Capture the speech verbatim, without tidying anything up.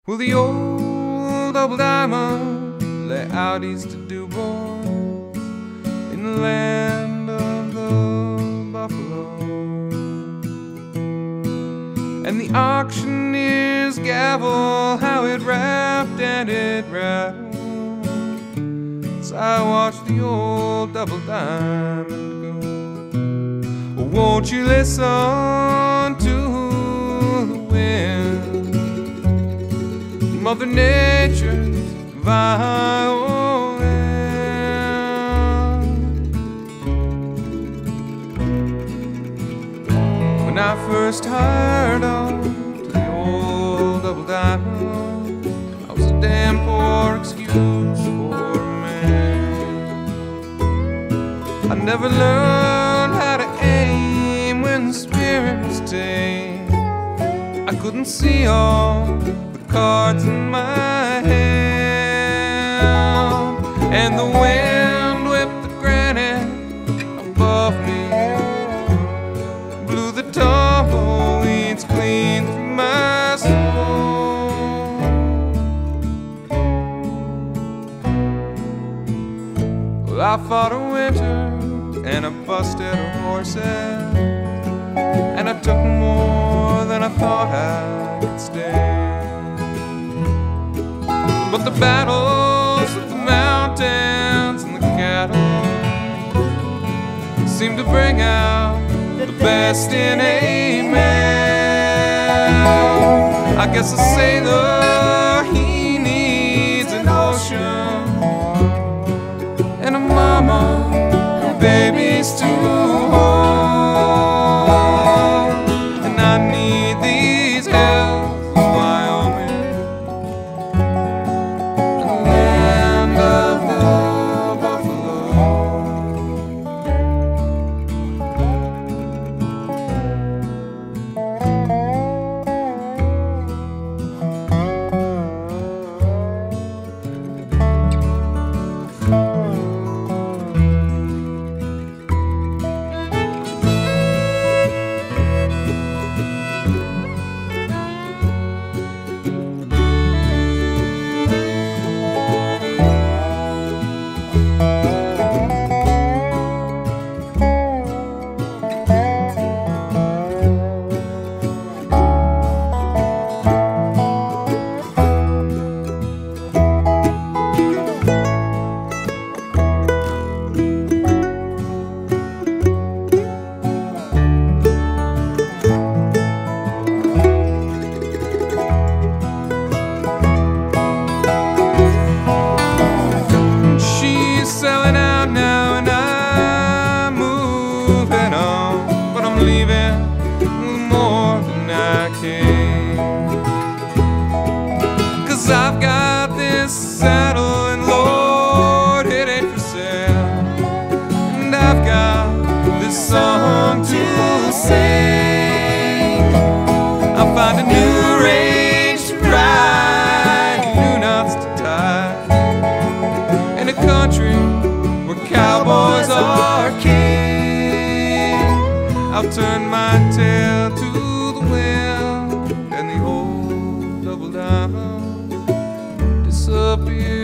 Well, the old double diamond lay out east of Dearborn in the land of the buffalo, and the auctioneer's gavel, how it rapped and it rattled as I watched the old double diamond go. Oh, won't you listen to the wind, Mother Nature's violin? When I first heard of the old double diamond, I was a damn poor excuse for a man. I never learned how to aim when the spirit was tame. I couldn't see all the cards in my hand, and the wind whipped the granite above me, blew the tumbleweeds clean through my soul. Well, I fought a winter and I busted a horse, and I took more than I thought I could stand. But the battles of the mountains and the cattle seem to bring out the best in a man. I guess a sailor, he needs an ocean and a mama, her babies to hold. And I need these hills of Wyoming, the land of the buffalo. Selling out now and I'm moving on, but I'm leaving with more than I came. Cause I've got this saddle and Lord, it ain't for sale, and I've got this song to sing. I'll find a new range to ride, new knots to tie, in a country where cowboys are king. I'll turn my tail to the wind, and the old double diamond disappears.